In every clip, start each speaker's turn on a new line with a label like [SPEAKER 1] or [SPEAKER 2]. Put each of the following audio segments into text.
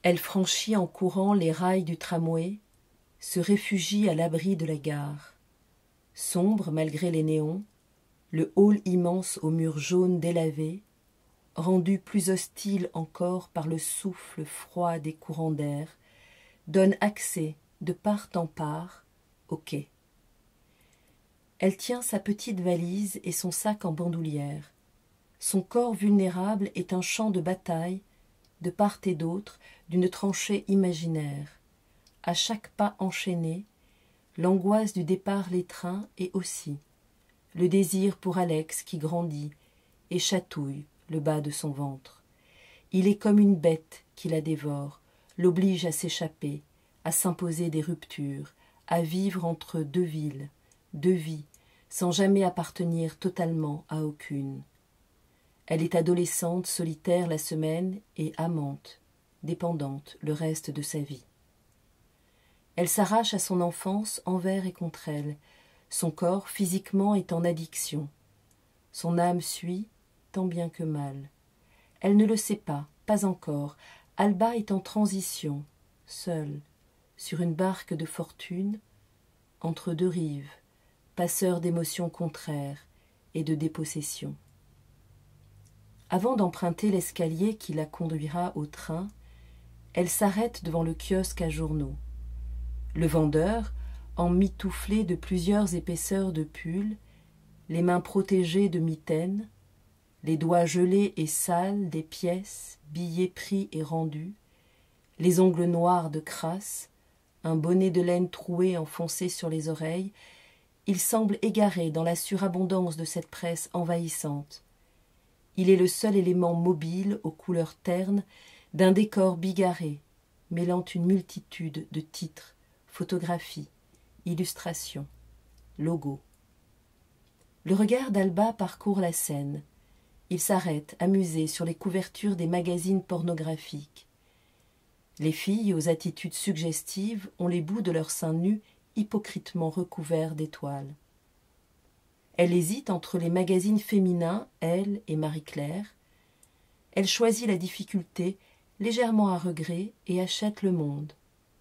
[SPEAKER 1] Elle franchit en courant les rails du tramway, se réfugie à l'abri de la gare. Sombre malgré les néons, le hall immense aux murs jaunes délavés, rendu plus hostile encore par le souffle froid des courants d'air, donne accès de part en part au quai. Elle tient sa petite valise et son sac en bandoulière. Son corps vulnérable est un champ de bataille, de part et d'autre, d'une tranchée imaginaire. À chaque pas enchaîné, l'angoisse du départ l'étreint et aussi le désir pour Alex qui grandit et chatouille le bas de son ventre. Il est comme une bête qui la dévore, l'oblige à s'échapper, à s'imposer des ruptures, à vivre entre deux villes, deux vies, sans jamais appartenir totalement à aucune. Elle est adolescente, solitaire la semaine et amante, dépendante le reste de sa vie. Elle s'arrache à son enfance envers et contre elle. Son corps, physiquement, est en addiction. Son âme suit, tant bien que mal. Elle ne le sait pas encore. Alba est en transition, seule, sur une barque de fortune, entre deux rives, passeur d'émotions contraires et de dépossession. Avant d'emprunter l'escalier qui la conduira au train, elle s'arrête devant le kiosque à journaux. Le vendeur, emmitouflé de plusieurs épaisseurs de pull, les mains protégées de mitaines, les doigts gelés et sales des pièces, billets pris et rendus, les ongles noirs de crasse, un bonnet de laine troué enfoncé sur les oreilles, il semble égaré dans la surabondance de cette presse envahissante. Il est le seul élément mobile aux couleurs ternes d'un décor bigarré, mêlant une multitude de titres, photographies, illustrations, logos. Le regard d'Alba parcourt la scène. Il s'arrête, amusé, sur les couvertures des magazines pornographiques. Les filles aux attitudes suggestives ont les bouts de leurs seins nus hypocritement recouverts d'étoiles. Elle hésite entre les magazines féminins, Elle et Marie-Claire. Elle choisit la difficulté, légèrement à regret, et achète Le Monde.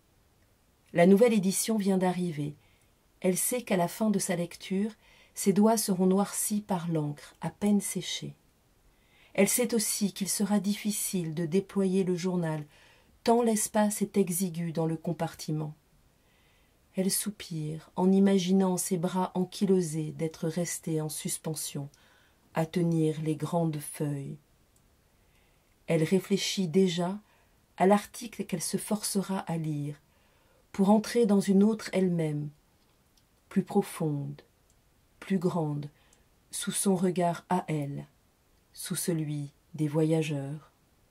[SPEAKER 1] La nouvelle édition vient d'arriver. Elle sait qu'à la fin de sa lecture, ses doigts seront noircis par l'encre, à peine séchée. Elle sait aussi qu'il sera difficile de déployer le journal, tant l'espace est exigu dans le compartiment. Elle soupire en imaginant ses bras ankylosés d'être restés en suspension, à tenir les grandes feuilles. Elle réfléchit déjà à l'article qu'elle se forcera à lire, pour entrer dans une autre elle-même, plus profonde, plus grande, sous son regard à elle, sous celui des voyageurs.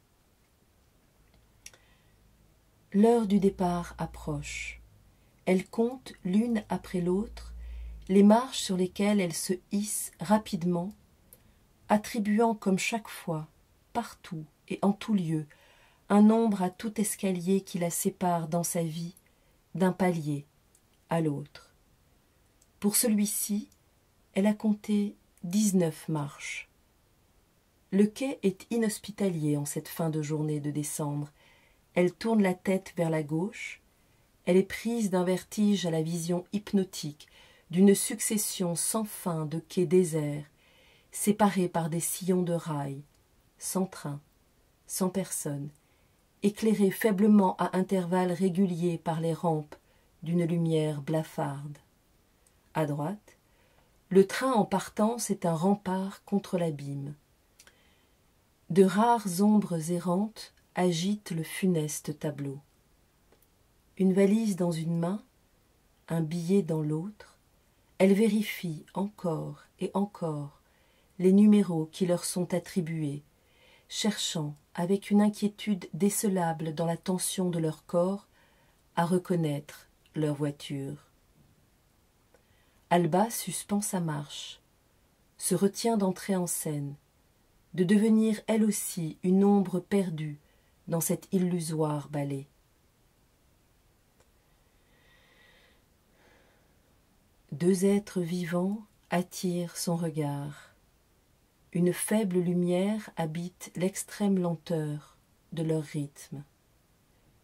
[SPEAKER 1] L'heure du départ approche. Elle compte, l'une après l'autre, les marches sur lesquelles elle se hisse rapidement, attribuant comme chaque fois, partout et en tout lieu, un nombre à tout escalier qui la sépare dans sa vie d'un palier à l'autre. Pour celui-ci, elle a compté 19 marches. Le quai est inhospitalier en cette fin de journée de décembre. Elle tourne la tête vers la gauche. Elle est prise d'un vertige à la vision hypnotique d'une succession sans fin de quais déserts, séparés par des sillons de rails, sans train, sans personne, éclairés faiblement à intervalles réguliers par les rampes d'une lumière blafarde. À droite, le train en partance est un rempart contre l'abîme. De rares ombres errantes agitent le funeste tableau. Une valise dans une main, un billet dans l'autre, elle vérifie encore et encore les numéros qui leur sont attribués, cherchant, avec une inquiétude décelable dans la tension de leur corps, à reconnaître leur voiture. Alba suspend sa marche, se retient d'entrer en scène, de devenir elle aussi une ombre perdue dans cet illusoire ballet. Deux êtres vivants attirent son regard. Une faible lumière habite l'extrême lenteur de leur rythme.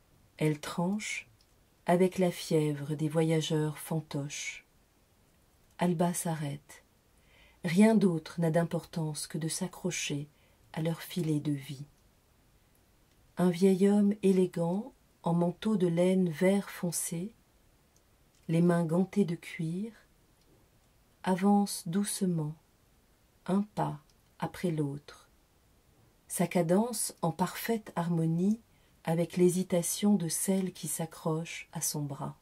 [SPEAKER 1] Elle tranche avec la fièvre des voyageurs fantoches. Alba s'arrête. Rien d'autre n'a d'importance que de s'accrocher à leur filet de vie. Un vieil homme élégant, en manteau de laine vert foncé, les mains gantées de cuir, avance doucement, un pas après l'autre, sa cadence en parfaite harmonie avec l'hésitation de celle qui s'accroche à son bras.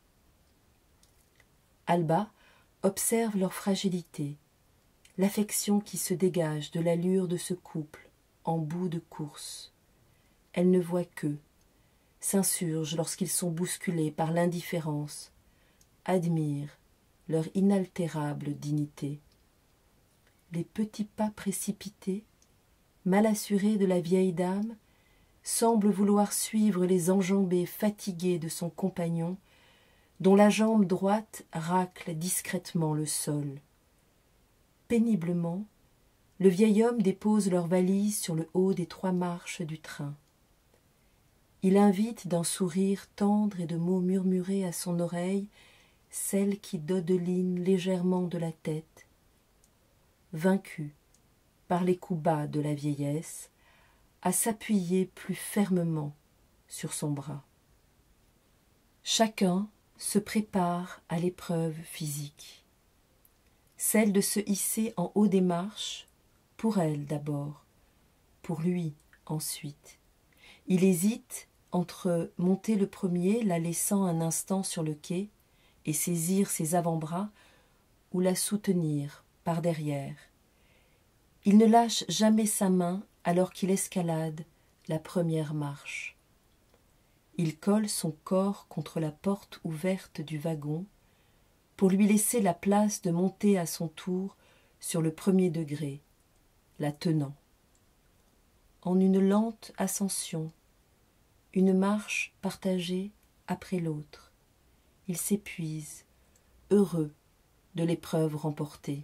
[SPEAKER 1] Alba observe leur fragilité, l'affection qui se dégage de l'allure de ce couple en bout de course. Elle ne voit qu'eux, s'insurge lorsqu'ils sont bousculés par l'indifférence, admire leur inaltérable dignité. Les petits pas précipités, mal assurés de la vieille dame, semblent vouloir suivre les enjambées fatiguées de son compagnon, dont la jambe droite racle discrètement le sol. Péniblement, le vieil homme dépose leurs valises sur le haut des 3 marches du train. Il invite d'un sourire tendre et de mots murmurés à son oreille celle qui dodeline légèrement de la tête, vaincue par les coups bas de la vieillesse, à s'appuyer plus fermement sur son bras. Chacun se prépare à l'épreuve physique, celle de se hisser en haut des marches, pour elle d'abord, pour lui ensuite. Il hésite entre monter le premier, la laissant un instant sur le quai, et saisir ses avant-bras, ou la soutenir par derrière. Il ne lâche jamais sa main alors qu'il escalade la première marche. Il colle son corps contre la porte ouverte du wagon pour lui laisser la place de monter à son tour sur le 1er degré, la tenant. En une lente ascension, une marche partagée après l'autre, il s'épuise, heureux de l'épreuve remportée.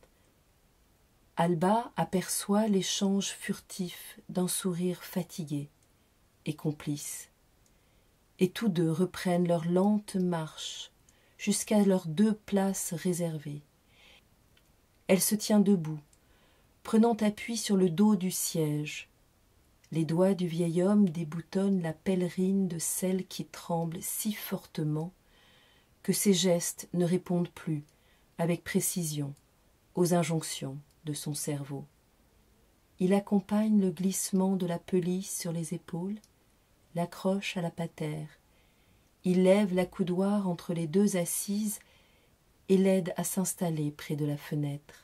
[SPEAKER 1] Alba aperçoit l'échange furtif d'un sourire fatigué et complice, et tous deux reprennent leur lente marche jusqu'à leurs 2 places réservées. Elle se tient debout, prenant appui sur le dos du siège. Les doigts du vieil homme déboutonnent la pèlerine de celle qui tremble si fortement que ses gestes ne répondent plus avec précision aux injonctions de son cerveau. Il accompagne le glissement de la pelisse sur les épaules, l'accroche à la patère. Il lève l'accoudoir entre les 2 assises et l'aide à s'installer près de la fenêtre.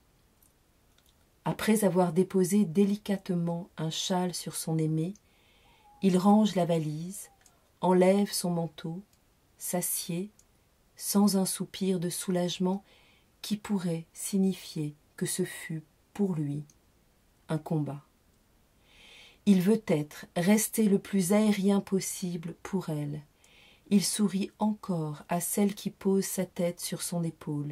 [SPEAKER 1] Après avoir déposé délicatement un châle sur son aimé, il range la valise, enlève son manteau, s'assied, sans un soupir de soulagement qui pourrait signifier que ce fut, pour lui, un combat. Il veut rester le plus aérien possible pour elle. Il sourit encore à celle qui pose sa tête sur son épaule.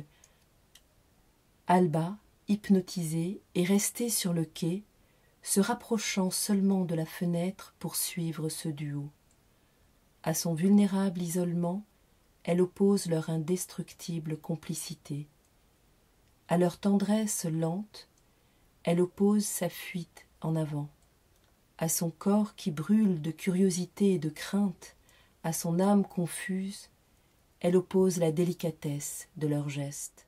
[SPEAKER 1] Alba, hypnotisée, est restée sur le quai, se rapprochant seulement de la fenêtre pour suivre ce duo. À son vulnérable isolement, elle oppose leur indestructible complicité. À leur tendresse lente, elle oppose sa fuite en avant. À son corps qui brûle de curiosité et de crainte, à son âme confuse, elle oppose la délicatesse de leurs gestes.